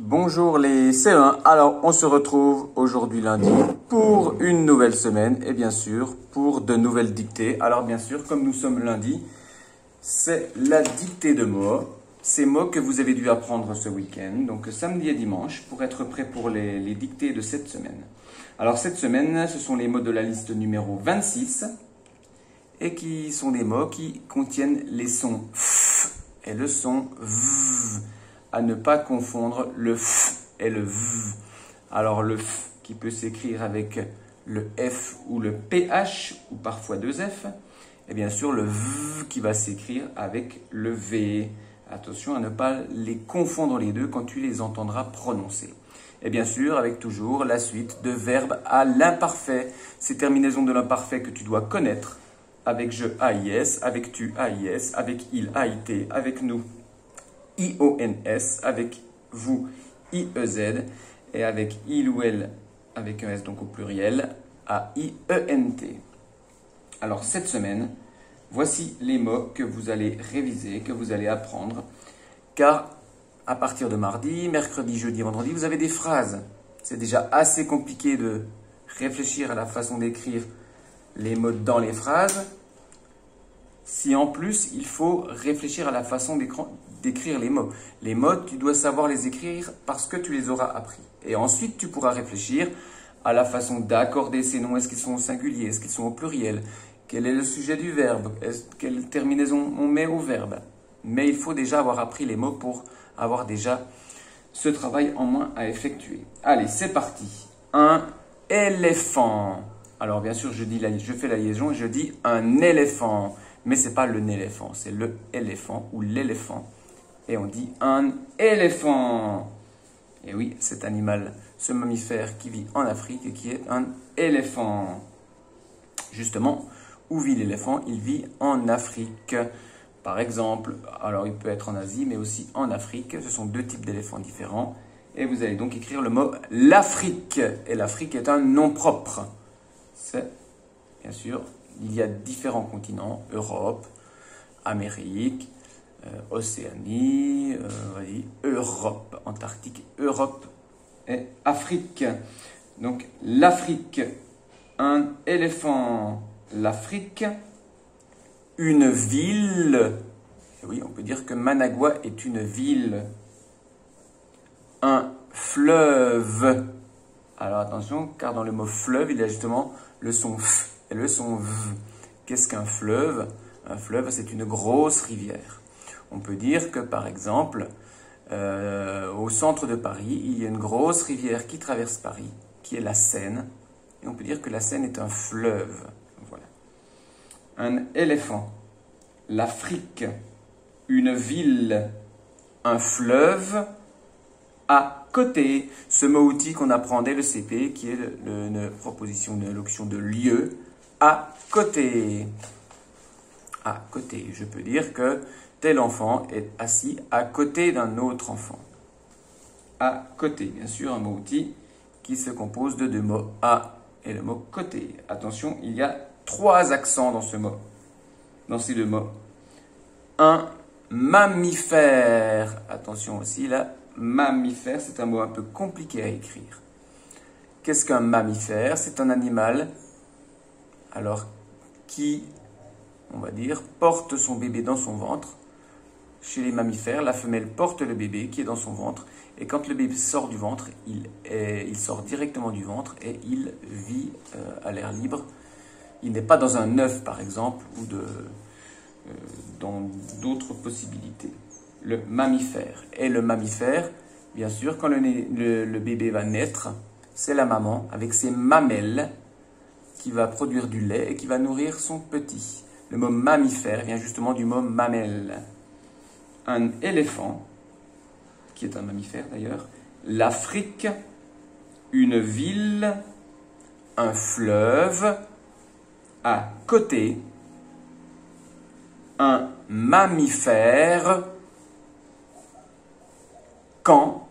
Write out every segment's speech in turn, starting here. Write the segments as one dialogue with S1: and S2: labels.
S1: Bonjour les C1, alors on se retrouve aujourd'hui lundi pour une nouvelle semaine et bien sûr pour de nouvelles dictées. Alors bien sûr, comme nous sommes lundi, c'est la dictée de mots, ces mots que vous avez dû apprendre ce week-end, donc samedi et dimanche, pour être prêt pour les dictées de cette semaine. Alors cette semaine, ce sont les mots de la liste numéro 26 et qui sont des mots qui contiennent les sons F et le son V. À ne pas confondre le F et le V. Alors le F qui peut s'écrire avec le F ou le PH ou parfois deux F. Et bien sûr le V qui va s'écrire avec le V. Attention à ne pas les confondre les deux quand tu les entendras prononcer. Et bien sûr avec toujours la suite de verbes à l'imparfait. Ces terminaisons de l'imparfait que tu dois connaître. Avec je AIS, avec tu AIS, avec il AIT, avec nous IONS, avec vous IEZ, et avec il ou elle, avec un S donc au pluriel, AIENT. Alors cette semaine, voici les mots que vous allez réviser, que vous allez apprendre, car à partir de mardi, mercredi, jeudi, vendredi, vous avez des phrases. C'est déjà assez compliqué de réfléchir à la façon d'écrire les mots dans les phrases. Si en plus, il faut réfléchir à la façon d'écrire les mots. Les mots, tu dois savoir les écrire parce que tu les auras appris. Et ensuite, tu pourras réfléchir à la façon d'accorder ces noms. Est-ce qu'ils sont au singulier? Est-ce qu'ils sont au pluriel? Quel est le sujet du verbe? Quelle terminaison on met au verbe? Mais il faut déjà avoir appris les mots pour avoir déjà ce travail en moins à effectuer. Allez, c'est parti. Un éléphant. Alors bien sûr, je fais la liaison et je dis un éléphant. Mais ce n'est pas le néléphant, c'est le éléphant ou l'éléphant. Et on dit un éléphant. Et oui, cet animal, ce mammifère qui vit en Afrique et qui est un éléphant. Justement, où vit l'éléphant? Il vit en Afrique. Par exemple, alors il peut être en Asie, mais aussi en Afrique. Ce sont deux types d'éléphants différents. Et vous allez donc écrire le mot l'Afrique. Et l'Afrique est un nom propre. C'est, bien sûr, il y a différents continents, Europe, Amérique, Océanie, Europe, Antarctique, Europe et Afrique. Donc l'Afrique, un éléphant, l'Afrique, une ville. Et oui, on peut dire que Managua est une ville. Un fleuve. Alors attention, car dans le mot fleuve, il y a justement le son F et le son V. Qu'est-ce qu'un fleuve? Un fleuve, c'est une grosse rivière. On peut dire que, par exemple, au centre de Paris, il y a une grosse rivière qui traverse Paris, qui est la Seine. Et on peut dire que la Seine est un fleuve. Voilà. Un éléphant, l'Afrique, une ville, un fleuve, à côté. Ce mot-outil qu'on apprend dès le CP, qui est une proposition de locution de lieu, à côté. À côté. Je peux dire que tel enfant est assis à côté d'un autre enfant. À côté. Bien sûr, un mot-outil qui se compose de deux mots à et le mot côté. Attention, il y a trois accents dans ce mot. Dans ces deux mots. Un mammifère. Attention aussi, là, mammifère, c'est un mot un peu compliqué à écrire. Qu'est-ce qu'un mammifère? C'est un animal, alors, qui, on va dire, porte son bébé dans son ventre. Chez les mammifères, la femelle porte le bébé qui est dans son ventre. Et quand le bébé sort du ventre, il sort directement du ventre et il vit à l'air libre. Il n'est pas dans un œuf, par exemple, ou dans d'autres possibilités. Le mammifère. Et le mammifère, bien sûr, quand le bébé va naître, c'est la maman avec ses mamelles qui va produire du lait et qui va nourrir son petit. Le mot mammifère vient justement du mot mamelle. Un éléphant, qui est un mammifère d'ailleurs, l'Afrique, une ville, un fleuve, à côté, un mammifère, quand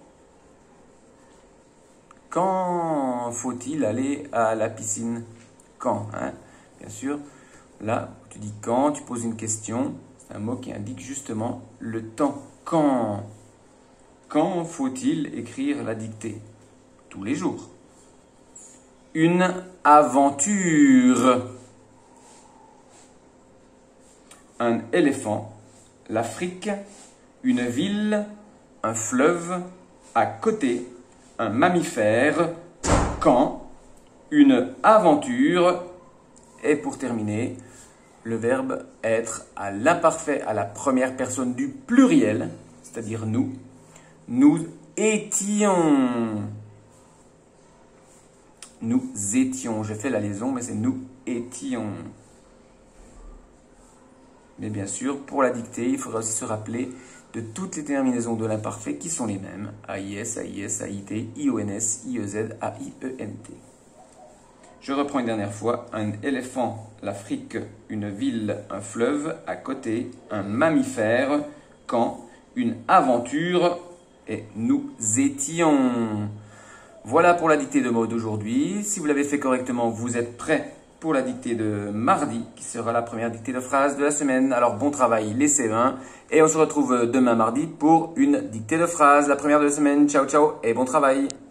S1: faut-il aller à la piscine? Quand, hein? Bien sûr, là, tu dis quand, tu poses une question. C'est un mot qui indique justement le temps. Quand? Quand faut-il écrire la dictée? Tous les jours. Une aventure. Un éléphant. L'Afrique. Une ville. Un fleuve. À côté. Un mammifère. Quand? Une aventure. Et pour terminer, le verbe être à l'imparfait, à la première personne du pluriel, c'est-à-dire nous. Nous étions. Nous étions. J'ai fait la liaison, mais c'est nous étions. Mais bien sûr, pour la dictée, il faudra aussi se rappeler de toutes les terminaisons de l'imparfait qui sont les mêmes. AIS, AIS, AIT, IONS, IEZ, AIENT. Je reprends une dernière fois. Un éléphant, l'Afrique, une ville, un fleuve, à côté, un mammifère, quand, une aventure, et nous étions. Voilà pour la dictée de mots d'aujourd'hui. Si vous l'avez fait correctement, vous êtes prêts pour la dictée de mardi, qui sera la première dictée de phrase de la semaine. Alors bon travail les CE1, et on se retrouve demain mardi pour une dictée de phrase, la première de la semaine. Ciao ciao et bon travail.